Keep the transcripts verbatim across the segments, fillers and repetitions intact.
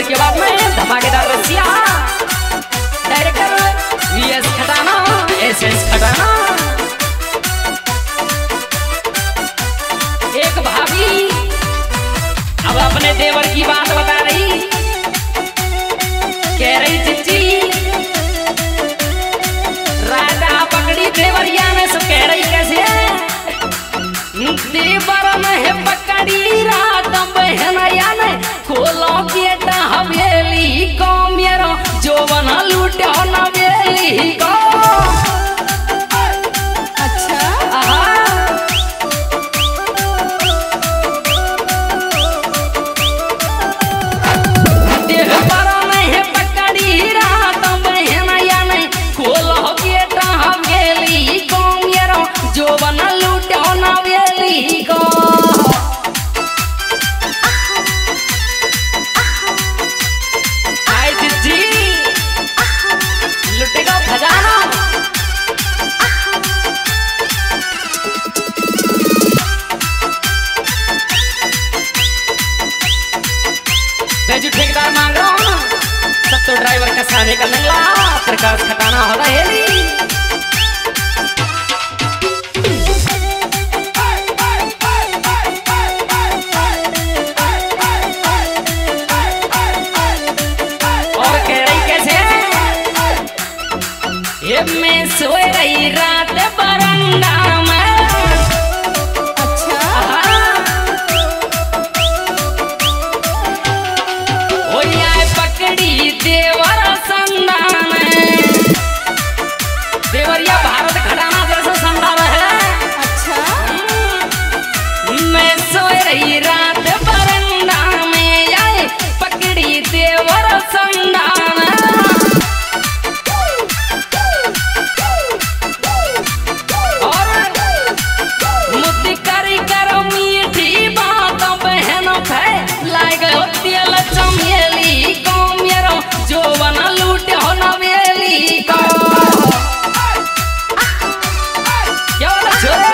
इसके बाद में धमाकेदार रसिया director V S Khatana S S Khatana. एक भाभी अब अपने देवर की बात बता रही, कह रही चिच्ची राधा पकड़ी देवरिया में, सब कह रही कैसे देवर में पकड़ी रात बहनया ने खोलो बेटा हवेली को मेरो जो बना लूटो नवेली को। अच्छा देवर में पकड़ी रात बहनया ने खोलो बेटा हवेली को मेरो जो बना लूटो नवेली को। लुटेगा खजाना मैं जो ठेकेदार मांग रहा हूँ ना, सब तो ड्राइवर का सामने का नंगला प्रकाश खटाना हो रहा है। मैं सोए रही रात बरंडा में। अच्छा ओ यार पकड़ी देवर संडा में, देवरिया भारत खटाना जैसा संडा है। अच्छा मैं सोए रही रात बरंडा में, यार पकड़ी देवर संडा में। जो बना लूटे हो नवेली को। क्या बोला छोरे?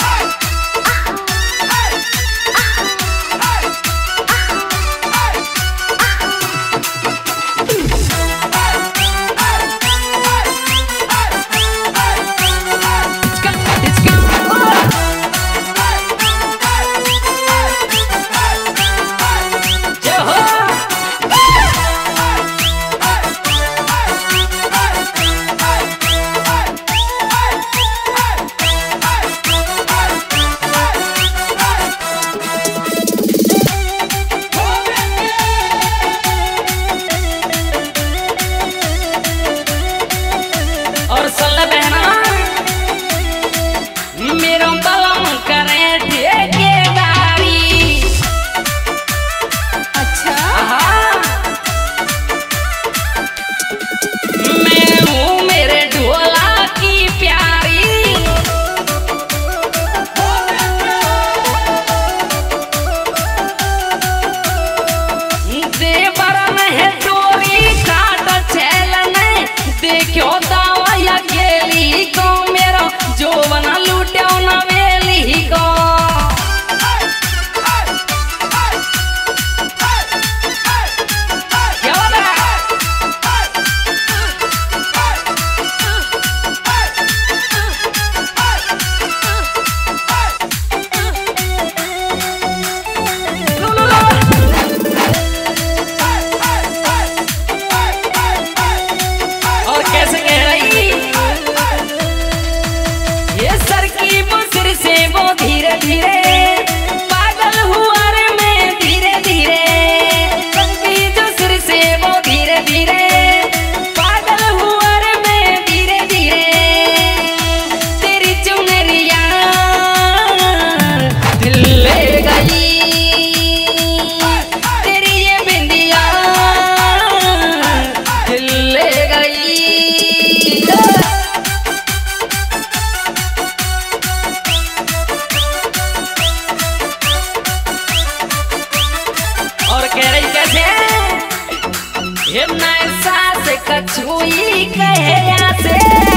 कछुई कहया से।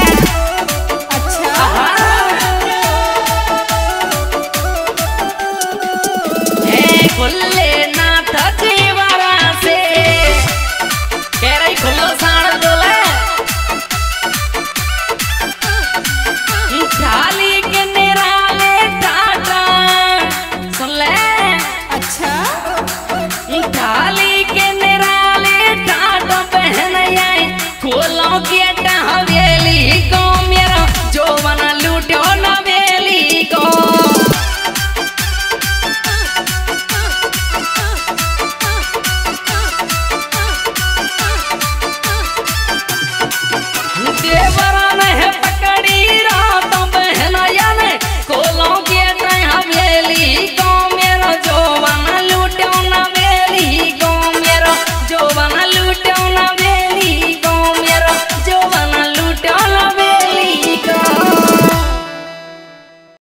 अच्छा हे खुले नाथ जीवरा से। लूटे नवेली